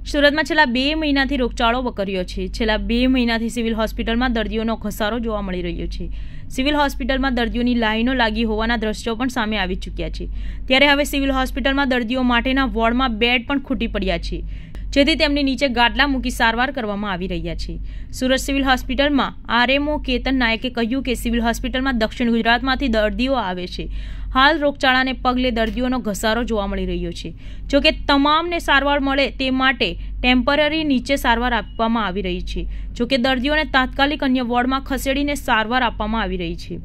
સુરતમાં છેલ્લા 2 મહિનાથી રોગચાળો વકર્યો છે। છેલ્લા 2 મહિનાથી સિવિલ હોસ્પિટલમાં દર્દીઓનો ઘસારો જોવા મળી રહ્યો છે। સિવિલ હોસ્પિટલમાં દર્દીઓની લાઈનો લાગી હોવાના દ્રશ્યો પણ સામે આવી ચૂક્યા છે। ત્યારે હવે સિવિલ હોસ્પિટલમાં દર્દીઓ માટેના વોર્ડમાં બેડ પણ ખૂટી પડ્યા છે, જેથી તેમની નીચે ગાદલા મૂકી સારવાર કરવામાં આવી રહ્યા છે। સુરત સિવિલ હોસ્પિટલમાં આરએમઓ કેતન નાયકે કહ્યું કે સિવિલ હોસ્પિટલમાં દક્ષિણ ગુજરાતમાંથી દર્દીઓ આવે છે। હાલ રોગચાળાને પગલે દર્દીઓનો ઘસારો જોવા મળી રહ્યો છે। જોકે તમામને સારવાર મળે તે માટે ટેમ્પરરી નીચે સારવાર આપવામાં આવી રહી છે। જોકે દર્દીઓને તાત્કાલિક અન્ય વોર્ડમાં ખસેડીને સારવાર આપવામાં આવી રહી છે।